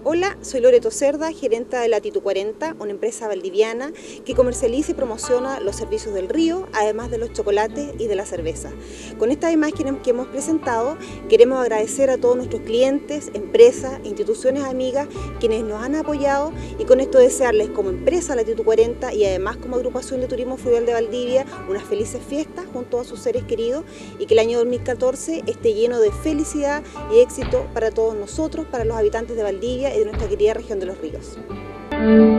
Hola, soy Loreto Cerda, gerenta de Latitud 40, una empresa valdiviana que comercializa y promociona los servicios del río, además de los chocolates y de la cerveza. Con estas imágenes que hemos presentado, queremos agradecer a todos nuestros clientes, empresas, instituciones amigas, quienes nos han apoyado, y con esto desearles como empresa Latitud 40 y además como agrupación de turismo fluvial de Valdivia unas felices fiestas junto a sus seres queridos, y que el año 2014 esté lleno de felicidad y éxito para todos nosotros, para los habitantes de Valdivia y de nuestra querida región de los ríos.